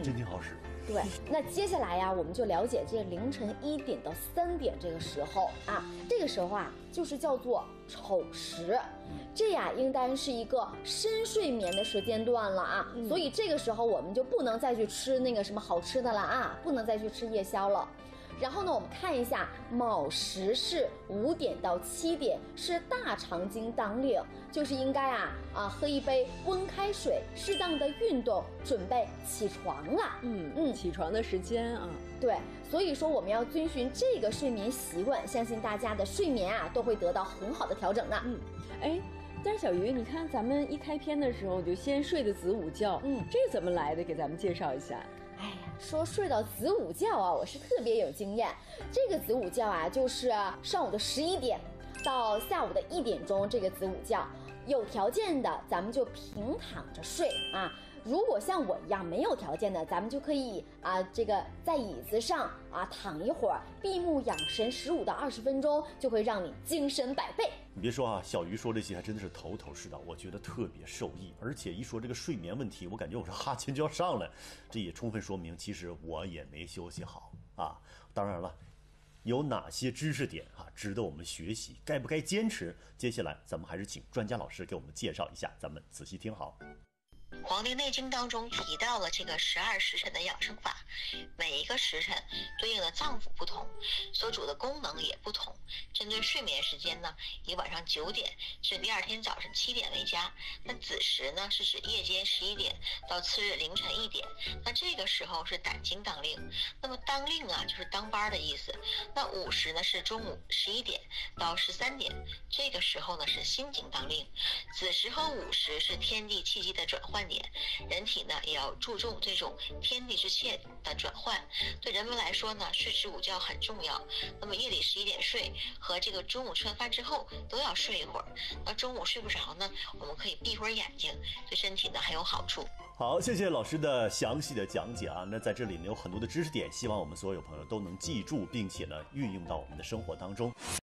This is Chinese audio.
真挺好使。 对，那接下来呀，我们就了解这凌晨1点到3点这个时候啊，这个时候啊，就是叫做丑时，这呀应当是一个深睡眠的时间段了啊，所以这个时候我们就不能再去吃那个什么好吃的了啊，不能再去吃夜宵了。然后呢，我们看一下卯时是5点到7点，是大肠经当令，就是应该喝一杯温开水，适当的运动，准备起床了。 起床的时间啊， 对，所以说我们要遵循这个睡眠习惯，相信大家的睡眠都会得到很好的调整的。 但是小鱼，你看咱们一开篇的时候就先睡的子午觉，这个怎么来的？给咱们介绍一下。 哎呀，说睡到子午觉啊，我是特别有经验。这个子午觉啊，就是上午的11点到下午的1点钟，这个子午觉，有条件的咱们就平躺着睡啊。如果像我一样没有条件的，咱们就可以这个在椅子上躺一会儿，闭目养神15到20分钟，就会让你精神百倍。 你别说小鱼说这些还真的是头头是道，我觉得特别受益。而且一说这个睡眠问题，我感觉我这哈欠就要上来，这也充分说明其实我也没休息好啊。当然了，有哪些知识点值得我们学习，该不该坚持？接下来咱们还是请专家老师给我们介绍一下，咱们仔细听好。 《黄帝内经》当中提到了这个12时辰的养生法，每一个时辰对应的脏腑不同，所主的功能也不同。针对睡眠时间呢，以晚上9点至第2天早晨7点为佳。那子时呢，是指夜间11点到次日凌晨1点。那这个时候是胆经当令。那么当令就是当班的意思。那午时呢，是中午11点到13点，这个时候呢是心经当令。子时和午时是天地气机的转换点，人体呢也要注重这种天地之气的转换。对人们来说呢，睡迟午觉很重要。那么夜里11点睡和这个中午吃完饭之后都要睡一会儿。那中午睡不着呢，我们可以闭会儿眼睛，对身体呢还有好处。 好，谢谢老师的详细的讲解那在这里呢有很多的知识点，希望我们所有朋友都能记住，并且呢运用到我们的生活当中。